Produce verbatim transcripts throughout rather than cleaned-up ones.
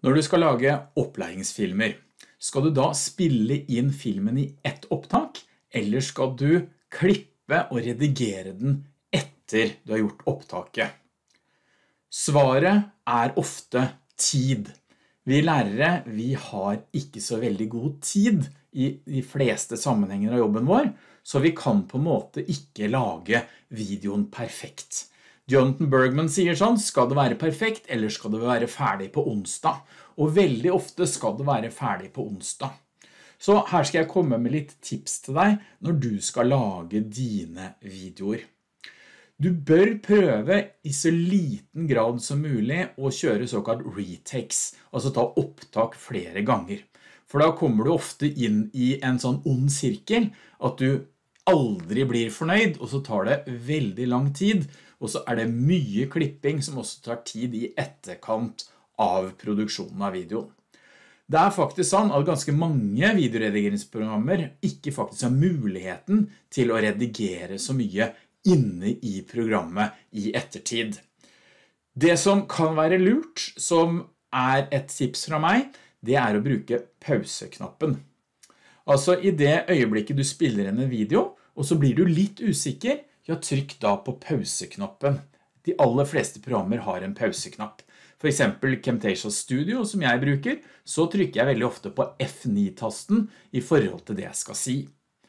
Når du skal lage opplæringsfilmer, skal du da spille inn filmen i ett opptak, eller skal du klippe og redigere den etter du har gjort opptaket? Svaret er ofte tid. Vi lærere, vi har ikke så veldig god tid i de fleste sammenhenger av jobben vår, så vi kan på en måte ikke lage videoen perfekt. Jonathan Bergman sier sånn, skal det være perfekt, eller skal det være ferdig på onsdag? Og veldig ofte skal det være ferdig på onsdag. Så her skal jeg komme med litt tips til deg når du skal lage dine videoer. Du bør prøve i så liten grad som mulig å kjøre såkalt retakes, altså ta opptak flere ganger. For da kommer du ofte inn i en sånn ond sirkel, at du aldri blir fornøyd, og så tar det veldig lang tid, og så er det mye klipping som også tar tid i etterkant av produksjonen av videoen. Det er faktisk sånn at ganske mange videoredigeringsprogrammer ikke faktisk har muligheten til å redigere så mye inne i programmet i ettertid. Det som kan være lurt, som er et tips fra meg, det er å bruke pauseknappen. Altså i det øyeblikket du spiller inn en video, og så blir du litt usikker, ja, trykk da på pauseknappen. De aller fleste programmer har en pauseknapp. For eksempel Camtasia Studio, som jeg bruker, så trykker jeg veldig ofte på F ni-tasten i forhold til det jeg skal si.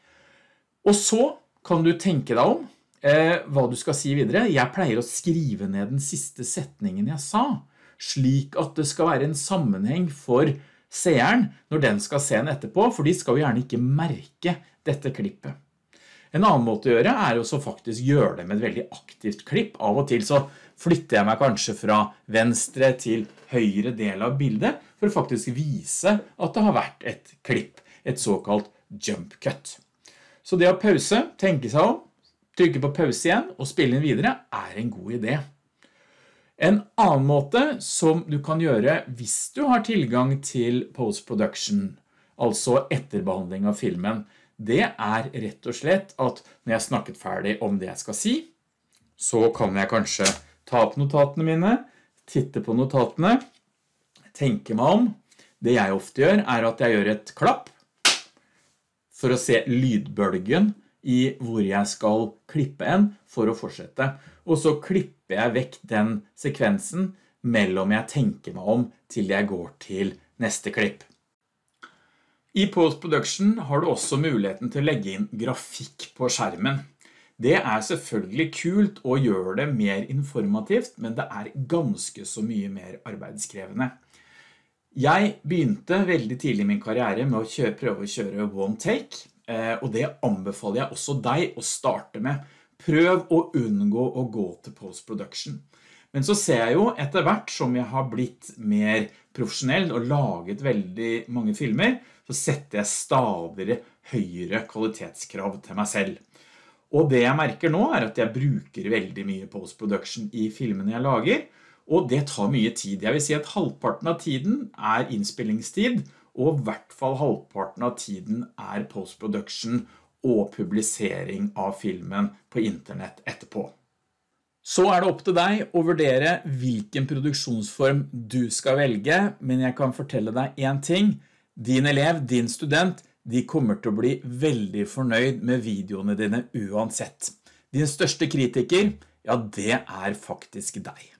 Og så kan du tenke deg om eh, hva du skal si videre. Jeg pleier å skrive ned den siste setningen jeg sa, slik at det skal være en sammenheng for seeren når den skal se den etterpå, for de skal jo gjerne ikke merke dette klippet. En annen måte å gjøre er å faktisk gjøre det med et veldig aktivt klipp. Av og til så flytter jeg meg kanskje fra venstre til høyre del av bildet for å faktisk vise at det har vært et klipp, et såkalt jump cut. Så det å pause, tenke seg om, trykke på pause igjen og spille inn videre er en god idé. En annen måte som du kan gjøre hvis du har tilgang til post-production, altså etterbehandling av filmen, det er rett og slett at når jeg har snakket ferdig om det jeg skal si, så kan jeg kanskje ta opp notatene mine, titte på notatene, tenke meg om. Det jeg ofte gjør er at jeg gjør et klapp for å se lydbølgen i hvor jeg skal klippe en for å fortsette. Og så klipper jeg vekk den sekvensen mellom jeg tenker meg om til jeg går til neste klipp. I post-production har du også muligheten til å legge inn grafikk på skjermen. Det er selvfølgelig kult å gjøre det mer informativt, men det er ganske så mye mer arbeidskrevende. Jeg begynte veldig tidlig i min karriere med å kjøre, prøve å kjøre one take, og det anbefaler jeg også deg å starte med. Prøv å unngå å gå til post-production. Men så ser jeg jo etter hvert som jeg har blitt mer profesjonell og laget veldig mange filmer, så setter jeg stadig høyere kvalitetskrav til meg selv. Og det jeg merker nå er at jeg bruker veldig mye post-production i filmene jeg lager, og det tar mye tid. Jeg vil si at halvparten av tiden er innspillingstid, og i hvert fall halvparten av tiden er post-production og publisering av filmen på internett etterpå. Så er det opp til deg å vurdere hvilken produksjonsform du skal velge, men jeg kan fortelle deg en ting. Din elev, din student, de kommer til å bli veldig fornøyd med videoene dine uansett. Din største kritiker, ja, det er faktisk deg.